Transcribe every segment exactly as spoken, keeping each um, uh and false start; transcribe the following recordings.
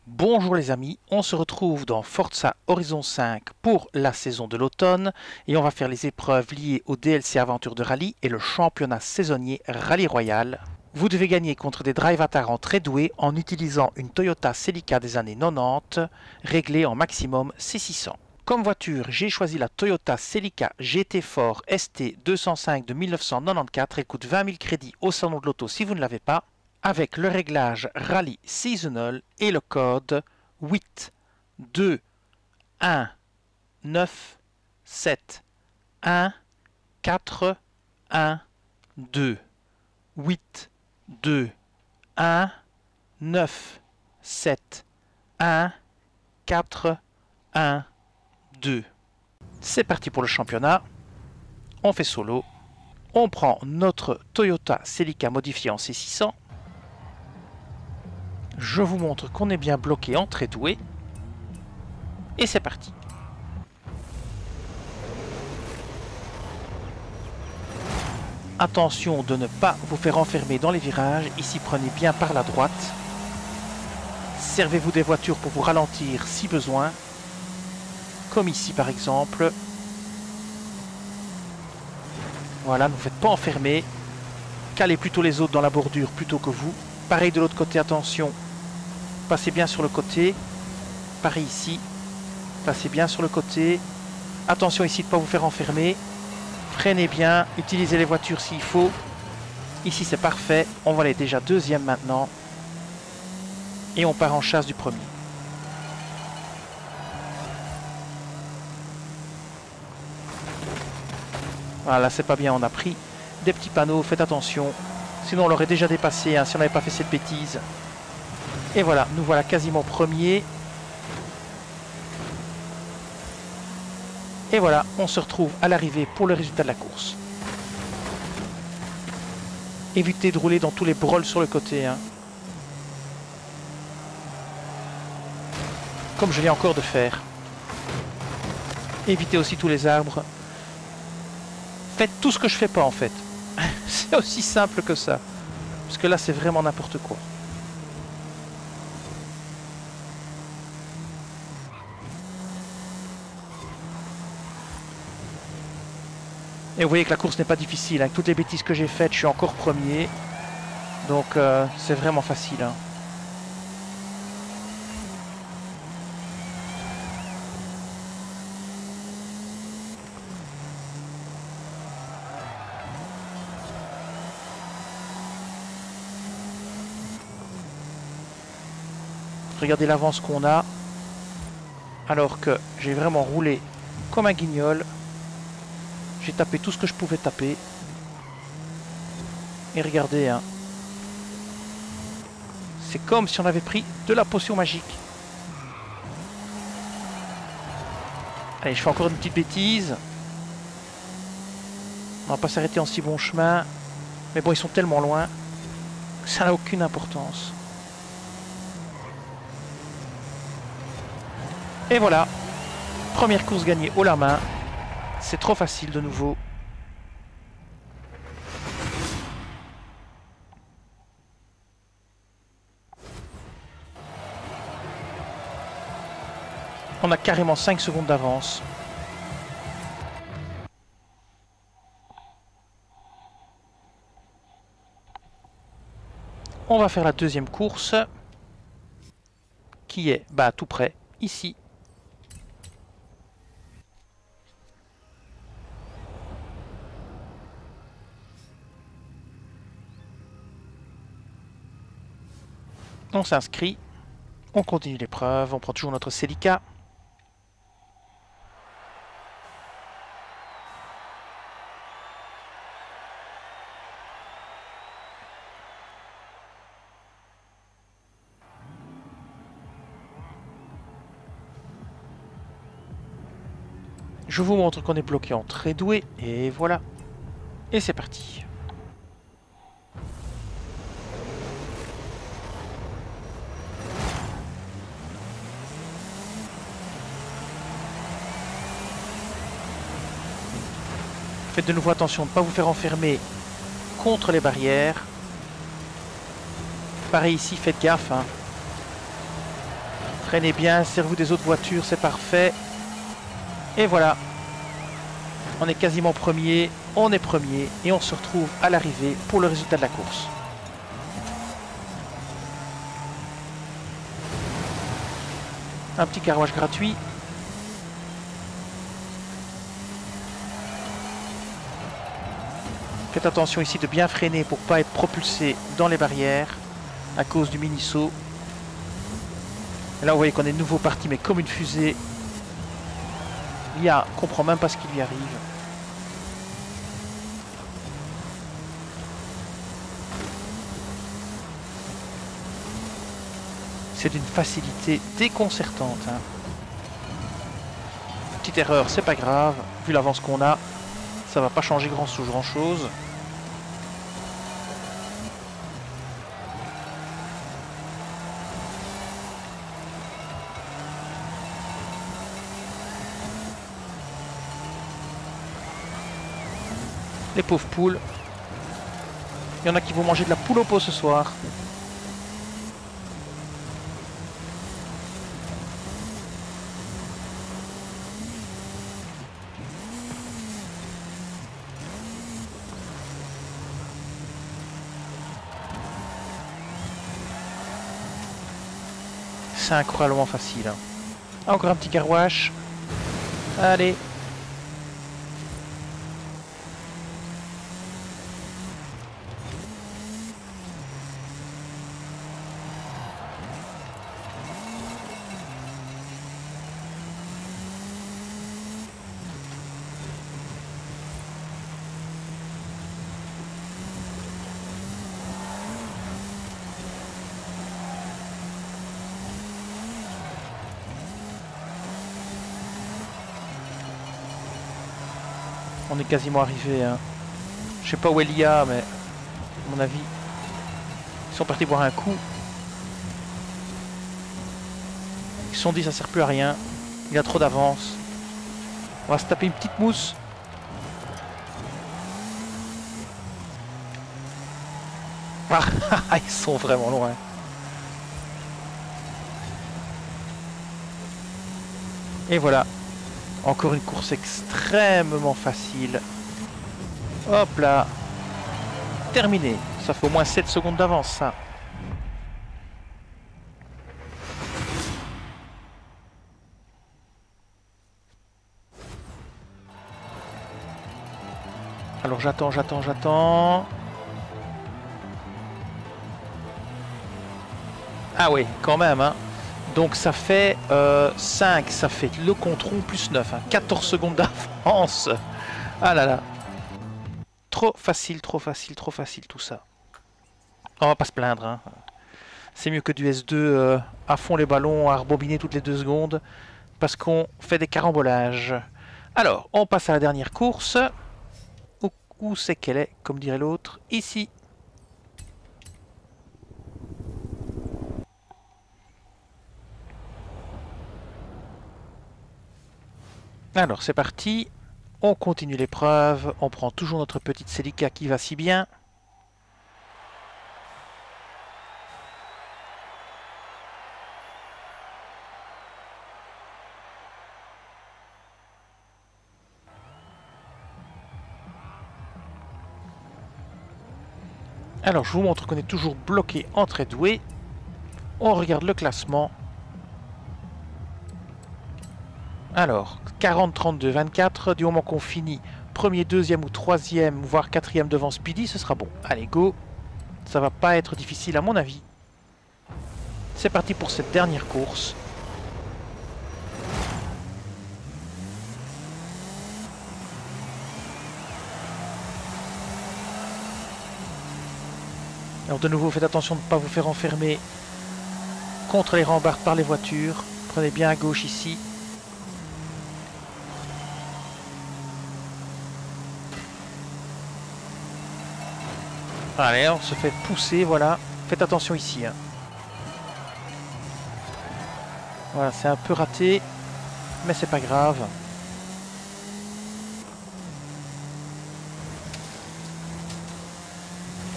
Bonjour les amis, on se retrouve dans Forza Horizon cinq pour la saison de l'automne et on va faire les épreuves liées au D L C Aventure de Rallye et le championnat saisonnier Rallye Royal. Vous devez gagner contre des drive avatars très doués en utilisant une Toyota Celica des années quatre-vingt-dix réglée en maximum C six cents. Comme voiture, j'ai choisi la Toyota Celica G T Fort S T deux cent cinq de mille neuf cent quatre-vingt-quatorze. Elle coûte vingt mille crédits au salon de l'auto si vous ne l'avez pas, avec le réglage Rally Seasonal et le code huit deux un neuf sept un quatre un deux. huit deux un neuf sept un quatre un deux. C'est parti pour le championnat. On fait solo. On prend notre Toyota Celica modifiée en C six cents. Je vous montre qu'on est bien bloqué en très doué. Et c'est parti. Attention de ne pas vous faire enfermer dans les virages. Ici, prenez bien par la droite. Servez-vous des voitures pour vous ralentir si besoin. Comme ici par exemple. Voilà, ne vous faites pas enfermer. Calez plutôt les autres dans la bordure plutôt que vous. Pareil de l'autre côté, attention. Passez bien sur le côté. Pareil ici. Passez bien sur le côté. Attention ici de ne pas vous faire enfermer. Freinez bien. Utilisez les voitures s'il faut. Ici c'est parfait. On va aller déjà deuxième maintenant. Et on part en chasse du premier. Voilà, c'est pas bien. On a pris des petits panneaux. Faites attention. Sinon on l'aurait déjà dépassé hein, si on n'avait pas fait cette bêtise. Et voilà, nous voilà quasiment premiers. Et voilà, on se retrouve à l'arrivée pour le résultat de la course. Évitez de rouler dans tous les brols sur le côté. Hein. Comme je viens encore de faire. Évitez aussi tous les arbres. Faites tout ce que je fais pas en fait. C'est aussi simple que ça. Parce que là c'est vraiment n'importe quoi. Et vous voyez que la course n'est pas difficile. Avec toutes les bêtises que j'ai faites, je suis encore premier. Donc euh, c'est vraiment facile. Hein. Regardez l'avance qu'on a. Alors que j'ai vraiment roulé comme un guignol. J'ai tapé tout ce que je pouvais taper. Et regardez, hein. C'est comme si on avait pris de la potion magique. Allez, je fais encore une petite bêtise. On va pas s'arrêter en si bon chemin. Mais bon, ils sont tellement loin que ça n'a aucune importance. Et voilà. Première course gagnée haut la main. C'est trop facile de nouveau. On a carrément cinq secondes d'avance. On va faire la deuxième course. Qui est bah, tout près, ici. On s'inscrit, on continue l'épreuve, on prend toujours notre Celica. Je vous montre qu'on est bloqué en très doué, et voilà. Et c'est parti. Faites de nouveau attention de ne pas vous faire enfermer contre les barrières. Pareil ici, faites gaffe. Hein. Freinez bien, servez-vous des autres voitures, c'est parfait. Et voilà. On est quasiment premier, on est premier et on se retrouve à l'arrivée pour le résultat de la course. Un petit carouage gratuit. Faites attention ici de bien freiner pour ne pas être propulsé dans les barrières à cause du mini-saut. Et là vous voyez qu'on est de nouveau parti mais comme une fusée. L'I A ne comprend même pas ce qui lui arrive. C'est d'une facilité déconcertante. Hein. Petite erreur, c'est pas grave. Vu l'avance qu'on a, ça va pas changer grand, grand chose. Les pauvres poules. Il y en a qui vont manger de la poule au pot ce soir. C'est incroyablement facile. Hein. Ah, encore un petit carouage. Allez. On est quasiment arrivé. Hein. Je sais pas où est l'I A, mais à mon avis, ils sont partis boire un coup. Ils se sont dit ça sert plus à rien. Il a trop d'avance. On va se taper une petite mousse. Ah, ils sont vraiment loin. Et voilà. Encore une course extrêmement facile. Hop là. Terminé. Ça fait au moins sept secondes d'avance, ça. Alors j'attends, j'attends, j'attends. Ah oui, quand même, hein. Donc ça fait euh, cinq, ça fait le contron plus neuf, hein, quatorze secondes d'avance. Ah là là. Trop facile, trop facile, trop facile tout ça. On va pas se plaindre. Hein. C'est mieux que du S deux euh, à fond les ballons, à rebobiner toutes les deux secondes. Parce qu'on fait des carambolages. Alors, on passe à la dernière course. Où, où c'est qu'elle est, comme dirait l'autre? Ici. Alors c'est parti, on continue l'épreuve, on prend toujours notre petite Celica qui va si bien. Alors je vous montre qu'on est toujours bloqué entre Edway. On regarde le classement. Alors, quarante, trente-deux, vingt-quatre, du moment qu'on finit premier, deuxième ou troisième, voire quatrième devant Speedy, ce sera bon. Allez, go. Ça va pas être difficile à mon avis. C'est parti pour cette dernière course. Alors de nouveau, faites attention de ne pas vous faire enfermer contre les rambardes par les voitures. Prenez bien à gauche ici. Allez, on se fait pousser, voilà. Faites attention ici. Hein. Voilà, c'est un peu raté, mais c'est pas grave.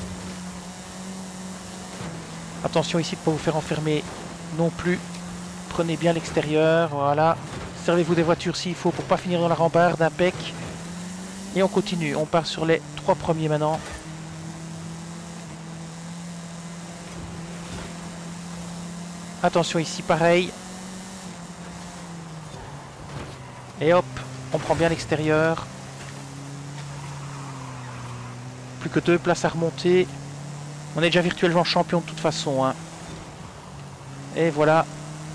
Attention ici de ne pas vous faire enfermer non plus. prenez bien l'extérieur, voilà. Servez-vous des voitures s'il faut pour pas finir dans la rambarde, impec. Et on continue, on part sur les trois premiers maintenant. Attention ici, pareil. Et hop, on prend bien l'extérieur. Plus que deux places à remonter. On est déjà virtuellement champion de toute façon, hein. Et voilà.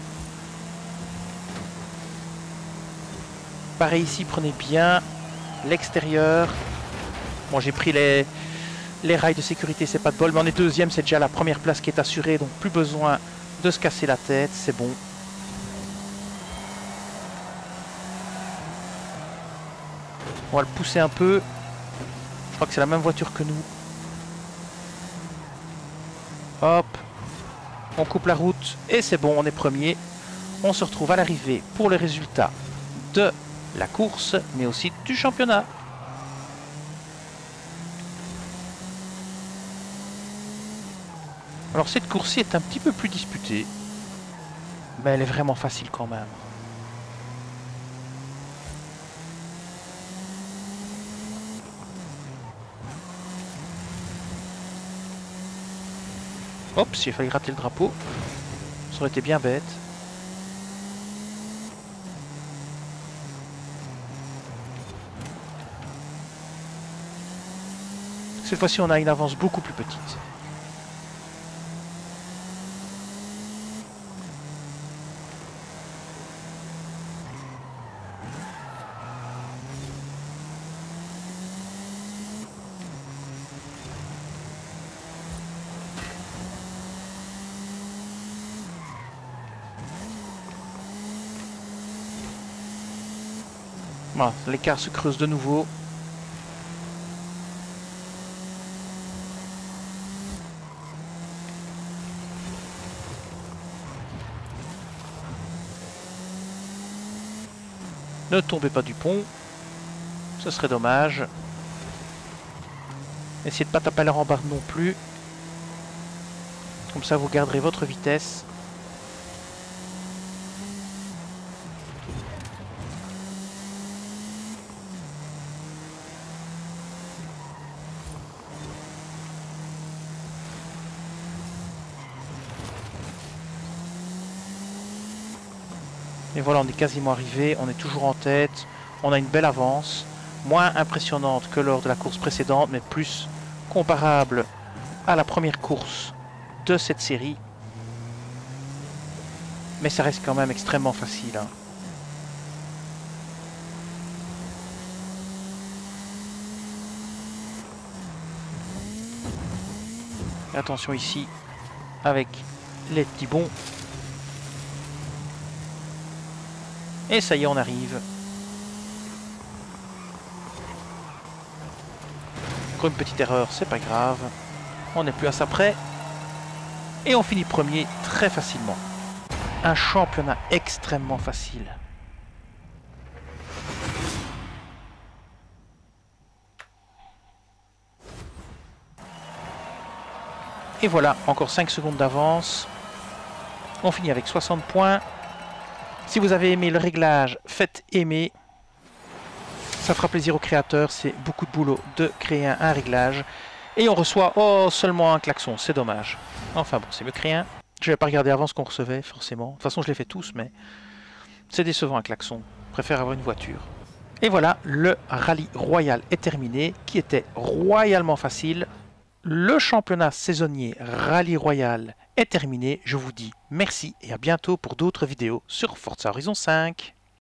Pareil ici, prenez bien l'extérieur. Bon, j'ai pris les, les rails de sécurité, c'est pas de bol. Mais on est deuxième, c'est déjà la première place qui est assurée. Donc plus besoin de se casser la tête, c'est bon. On va le pousser un peu. Je crois que c'est la même voiture que nous. Hop. On coupe la route et c'est bon, on est premier. On se retrouve à l'arrivée pour le résultat de la course, mais aussi du championnat. Alors cette course-ci est un petit peu plus disputée, mais elle est vraiment facile quand même. Hop, s'il fallait gratter le drapeau, ça aurait été bien bête. Cette fois-ci, on a une avance beaucoup plus petite. Voilà, l'écart se creuse de nouveau. Ne tombez pas du pont, ce serait dommage. Essayez de ne pas taper la rambarde non plus. Comme ça vous garderez votre vitesse. Et voilà, on est quasiment arrivé, on est toujours en tête, on a une belle avance, moins impressionnante que lors de la course précédente, mais plus comparable à la première course de cette série. Mais ça reste quand même extrêmement facile, hein. Et attention ici, avec les petits bonds. Et ça y est, on arrive. Encore une petite erreur, c'est pas grave. On n'est plus à ça près. Et on finit premier très facilement. Un championnat extrêmement facile. Et voilà, encore cinq secondes d'avance. On finit avec soixante points. Si vous avez aimé le réglage, faites aimer. Ça fera plaisir aux créateurs, c'est beaucoup de boulot de créer un, un réglage. Et on reçoit oh, seulement un klaxon, c'est dommage. Enfin bon, c'est mieux que rien. Je vais pas regarder avant ce qu'on recevait, forcément. De toute façon, je les fais tous, mais c'est décevant un klaxon. Je préfère avoir une voiture. Et voilà, le rallye royal est terminé, qui était royalement facile. Le championnat saisonnier Rallye Royal est terminé. Je vous dis merci et à bientôt pour d'autres vidéos sur Forza Horizon cinq.